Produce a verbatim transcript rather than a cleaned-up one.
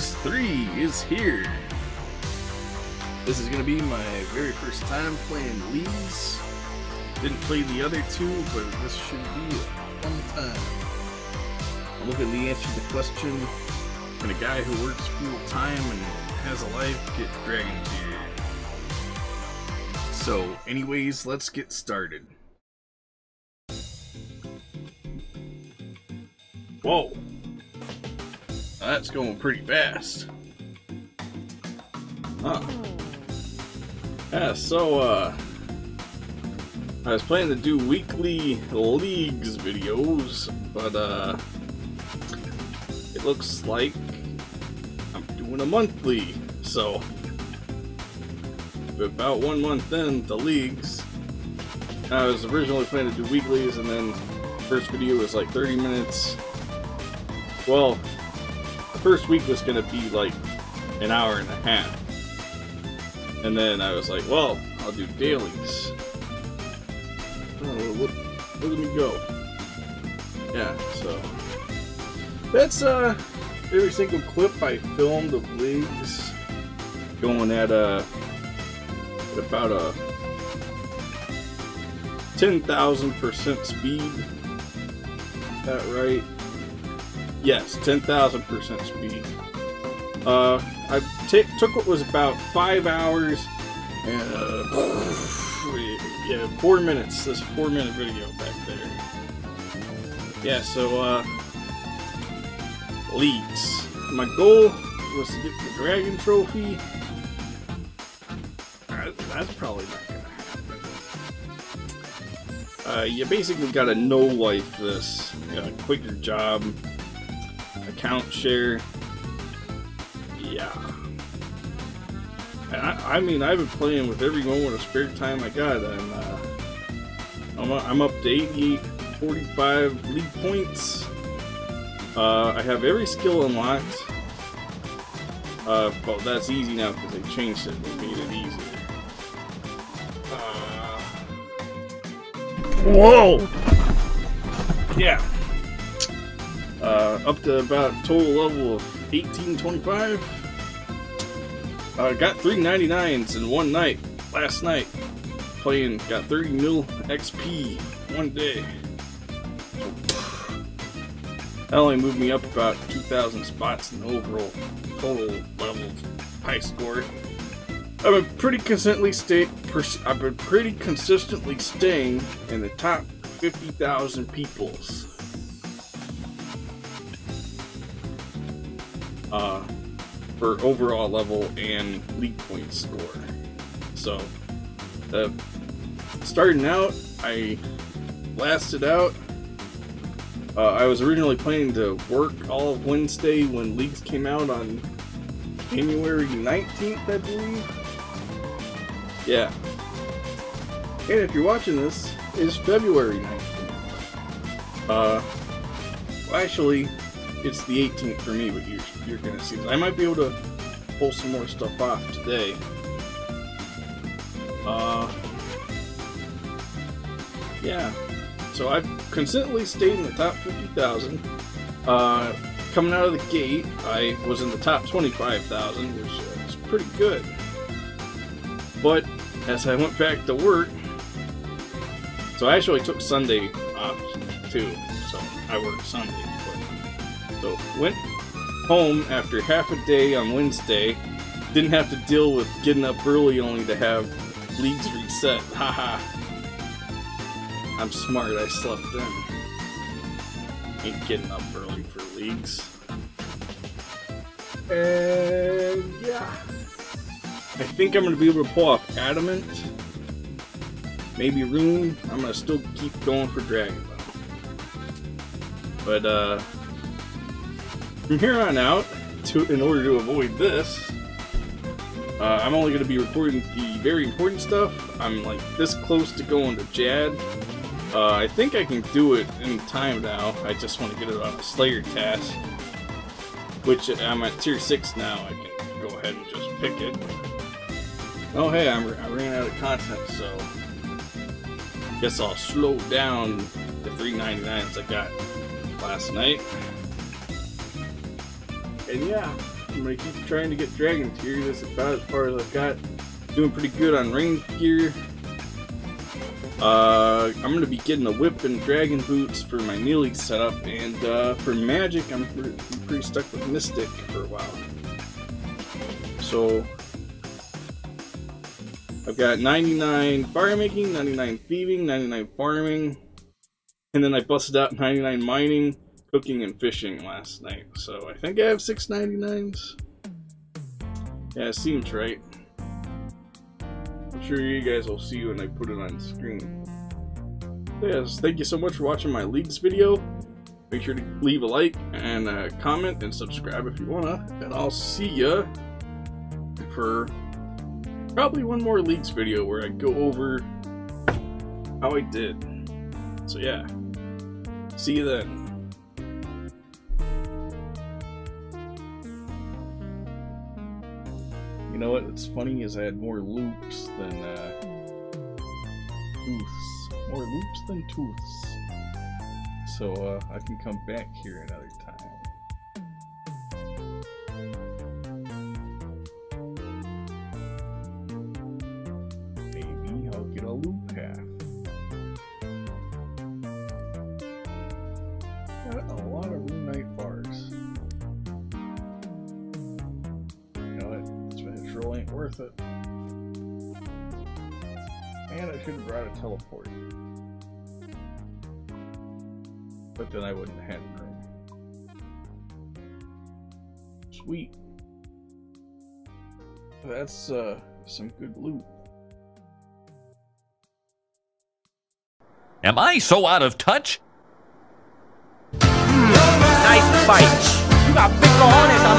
Leagues three is here. This is going to be my very first time playing Leagues. Didn't play the other two, but this should be a fun time. I'm looking to answer the question, can a guy who works full time and has a life get dragon gear? So anyways, let's get started. Whoa, that's going pretty fast. Huh. Yeah, so uh, I was planning to do weekly Leagues videos, but uh, it looks like I'm doing a monthly. So about one month in the Leagues, I was originally planning to do weeklies, and then the first video was like thirty minutes. Well, the first week was gonna be like an hour and a half. And then I was like, well, I'll do dailies. Oh, look, look at me go. Yeah, so that's uh every single clip I filmed of Leagues going at uh at about a ten thousand percent speed. Is that right? Yes, ten thousand percent speed. Uh, I t took what was about five hours and uh, yeah, four minutes. This four minute video back there. Yeah, so uh, Leagues. My goal was to get the dragon trophy. That's probably not gonna happen. Uh, you basically gotta no life this. You gotta quit your job. Account share. Yeah. I, I mean, I've been playing with every moment of spare time I got. I'm, uh, I'm, I'm up to eighty-eight, forty-five league points. Uh, I have every skill unlocked. Uh, well, that's easy now because they changed it and made it easier. Uh, whoa! Yeah. Uh, up to about total level of eighteen twenty-five. Uh, got three ninety-nines in one night last night. Playing, got thirty mil X P one day. That only moved me up about two thousand spots in the overall total level high score. I've been pretty consistently stay. I've been pretty consistently staying in the top fifty thousand peoples. Uh, for overall level and league point score. So, uh, starting out, I lasted out. Uh, I was originally planning to work all of Wednesday when Leagues came out on January nineteenth, I believe. Yeah. And if you're watching this, it's February nineteenth. Uh, well, actually, it's the eighteenth for me, but you're, you're gonna see this. I might be able to pull some more stuff off today. Uh, yeah. So I've consistently stayed in the top fifty thousand. Uh, coming out of the gate, I was in the top twenty-five thousand, which uh, is pretty good. But as I went back to work, so I actually took Sunday off too, so I worked Sunday. So went home after half a day on Wednesday. Didn't have to deal with getting up early only to have Leagues reset. Haha. I'm smart, I slept in. Ain't getting up early for Leagues. And yeah. I think I'm gonna be able to pull off Adamant. Maybe Rune. I'm gonna still keep going for Dragon though. But uh from here on out, to in order to avoid this, uh, I'm only going to be recording the very important stuff. I'm like this close to going to Jad. Uh, I think I can do it in time now. I just want to get it on a Slayer task, which I'm at tier six now. I can go ahead and just pick it. Oh hey, I'm, I ran out of content, so guess I'll slow down the three ninety-nines I got last night. And yeah, I'm gonna keep trying to get dragon tier. That's about as far as I've got. Doing pretty good on range gear. Uh, I'm gonna be getting the whip and dragon boots for my melee setup, and uh, for magic, I'm pretty, pretty stuck with mystic for a while. So I've got ninety-nine fire making, ninety-nine thieving, ninety-nine farming, and then I busted out ninety-nine mining, cooking, and fishing last night. So I think I have six ninety-nines. Yeah, it seems right. I'm sure you guys will see when I put it on screen. Yes, thank you so much for watching my Leagues video. Make sure to leave a like and a comment and subscribe if you wanna. And I'll see ya for probably one more Leagues video where I go over how I did. So yeah, see you then. You know what? It's funny is I had more loops than uh, tooths. More loops than tooths. So uh, I can come back here another time. Maybe I'll get a loop half. Got a lot of Rune Knight bars. Troll ain't worth it. And I should have brought a teleport. But then I wouldn't have had room. Sweet. That's uh, some good loot. Am I so out of touch? Nice fight. You got big cojones.